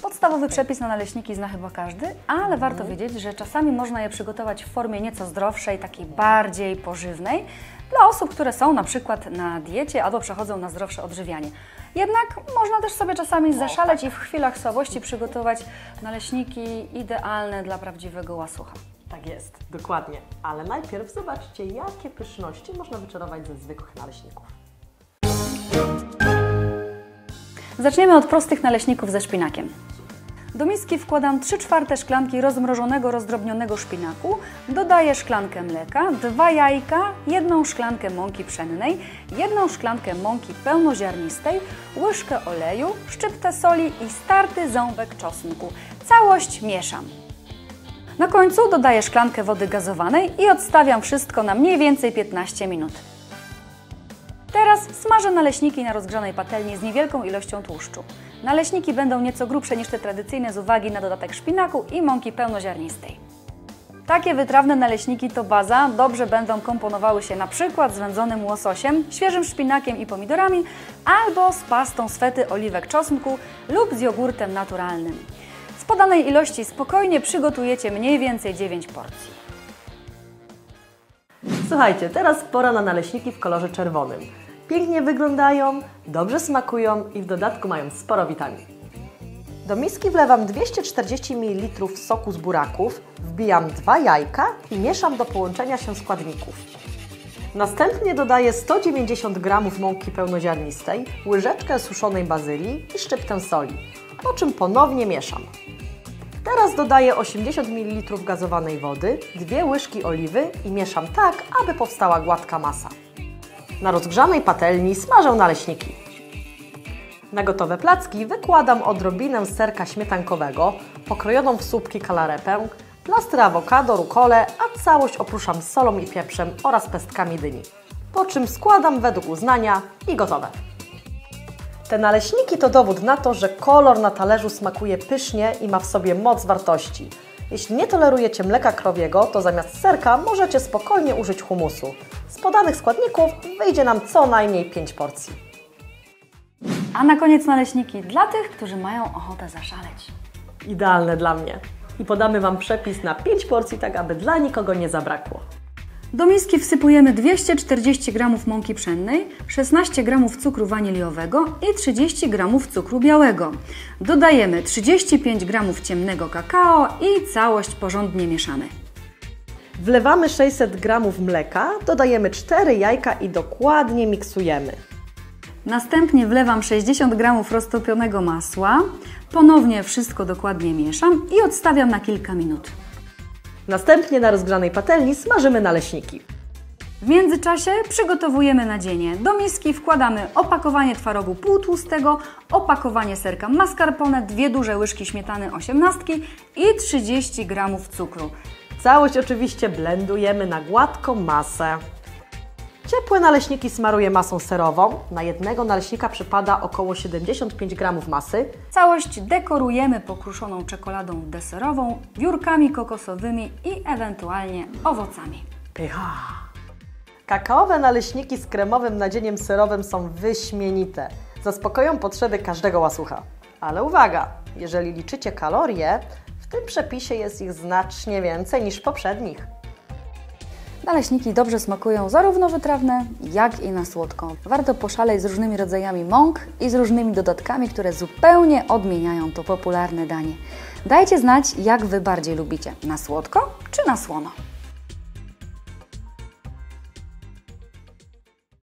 Podstawowy przepis na naleśniki zna chyba każdy, ale warto wiedzieć, że czasami można je przygotować w formie nieco zdrowszej, takiej bardziej pożywnej, dla osób, które są na przykład na diecie albo przechodzą na zdrowsze odżywianie. Jednak można też sobie czasami zaszaleć i w chwilach słabości przygotować naleśniki idealne dla prawdziwego łasucha. Tak jest, dokładnie. Ale najpierw zobaczcie, jakie pyszności można wyczarować ze zwykłych naleśników. Zaczniemy od prostych naleśników ze szpinakiem. Do miski wkładam 3/4 szklanki rozmrożonego, rozdrobnionego szpinaku, dodaję szklankę mleka, 2 jajka, 1 szklankę mąki pszennej, 1 szklankę mąki pełnoziarnistej, łyżkę oleju, szczyptę soli i starty ząbek czosnku. Całość mieszam. Na końcu dodaję szklankę wody gazowanej i odstawiam wszystko na mniej więcej 15 minut. Teraz smażę naleśniki na rozgrzanej patelni z niewielką ilością tłuszczu. Naleśniki będą nieco grubsze niż te tradycyjne z uwagi na dodatek szpinaku i mąki pełnoziarnistej. Takie wytrawne naleśniki to baza, dobrze będą komponowały się na przykład z wędzonym łososiem, świeżym szpinakiem i pomidorami albo z pastą z fety, oliwek, czosnku lub z jogurtem naturalnym. Z podanej ilości spokojnie przygotujecie mniej więcej 9 porcji. Słuchajcie, teraz pora na naleśniki w kolorze czerwonym. Pięknie wyglądają, dobrze smakują i w dodatku mają sporo witamin. Do miski wlewam 240 ml soku z buraków, wbijam 2 jajka i mieszam do połączenia się składników. Następnie dodaję 190 g mąki pełnoziarnistej, łyżeczkę suszonej bazylii i szczyptę soli, po czym ponownie mieszam. Teraz dodaję 80 ml gazowanej wody, 2 łyżki oliwy i mieszam tak, aby powstała gładka masa. Na rozgrzanej patelni smażę naleśniki. Na gotowe placki wykładam odrobinę serka śmietankowego, pokrojoną w słupki kalarepę, plastry awokado, rukolę, a całość opruszam solą i pieprzem oraz pestkami dyni. Po czym składam według uznania i gotowe. Te naleśniki to dowód na to, że kolor na talerzu smakuje pysznie i ma w sobie moc wartości. Jeśli nie tolerujecie mleka krowiego, to zamiast serka możecie spokojnie użyć humusu. Z podanych składników wyjdzie nam co najmniej 5 porcji. A na koniec naleśniki dla tych, którzy mają ochotę zaszaleć. Idealne dla mnie. I podamy Wam przepis na 5 porcji, tak aby dla nikogo nie zabrakło. Do miski wsypujemy 240 g mąki pszennej, 16 g cukru waniliowego i 30 g cukru białego. Dodajemy 35 g ciemnego kakao i całość porządnie mieszamy. Wlewamy 600 g mleka, dodajemy 4 jajka i dokładnie miksujemy. Następnie wlewam 60 g roztopionego masła, ponownie wszystko dokładnie mieszam i odstawiam na kilka minut. Następnie na rozgrzanej patelni smażymy naleśniki. W międzyczasie przygotowujemy nadzienie. Do miski wkładamy opakowanie twarogu półtłustego, opakowanie serka mascarpone, 2 duże łyżki śmietany 18 i 30 g cukru. Całość oczywiście blendujemy na gładką masę. Ciepłe naleśniki smaruję masą serową. Na jednego naleśnika przypada około 75 g masy. Całość dekorujemy pokruszoną czekoladą deserową, wiórkami kokosowymi i ewentualnie owocami. Pycha! Kakaowe naleśniki z kremowym nadzieniem serowym są wyśmienite. Zaspokoją potrzeby każdego łasucha. Ale uwaga! Jeżeli liczycie kalorie, w tym przepisie jest ich znacznie więcej niż w poprzednich. Naleśniki dobrze smakują zarówno wytrawne, jak i na słodko. Warto poszaleć z różnymi rodzajami mąk i z różnymi dodatkami, które zupełnie odmieniają to popularne danie. Dajcie znać, jak Wy bardziej lubicie, na słodko czy na słono.